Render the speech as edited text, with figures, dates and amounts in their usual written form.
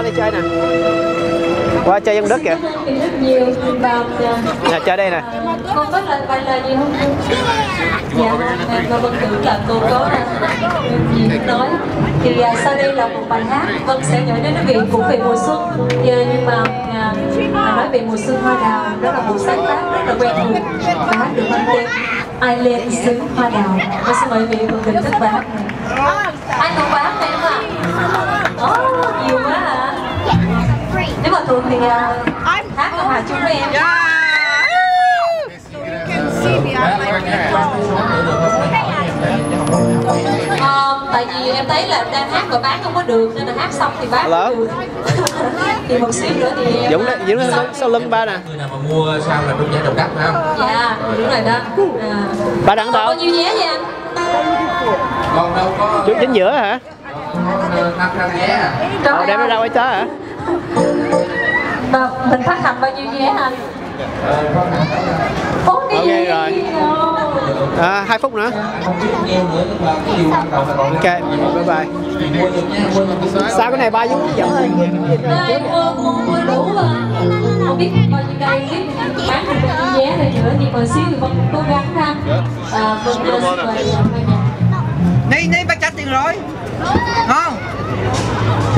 đi chơi nè. Qua chơi dân đất kìa. Nè chơi đây nè. Con có bài lời gì không? Dạ, và Vân tưởng là cô có gì nói. Thì sau đây là một bài hát Vân sẽ gửi đến quý vị cũng về mùa xuân. Nhưng mà nói về mùa xuân hoa đào, đó là một sáng tác rất là quen thuộc. Bài hát được mang tên Ai lên xứ hoa đào. Tôi xin mời quý vị cùng thưởng thức bài hát này. Ai thuộc bài hát này không ạ? Nhiều quá hả? Nếu mà thuộc thì hát là Hà chung với em. Tại vì em thấy là đang hát mà bán không có được nên là hát xong thì bán không được. Thì một xíu nữa thì em Dũng sau lưng ba nè. Người nào mà mua sao là đúng giá đầu đắt phải không? Dạ, đúng rồi đó. Ba đẳng đâu? Bao nhiêu vé vậy anh? Còn đâu có Chính giữa hả? 500 vé à? Đem nó ra quay chó hả? Mà mình phát hành bao nhiêu vé anh? Ok rồi. 2 phút nữa. Ok, bye bye. Sao cái này ba Dũng dẫn ơi. Đây, mua đủ rồi. Không biết bao nhiêu đây biết bán được bao nhiêu vé này nữa thì còn xíu thì Vân cố gắng ha. Vân Ni ba trả tiền rồi. Ngon.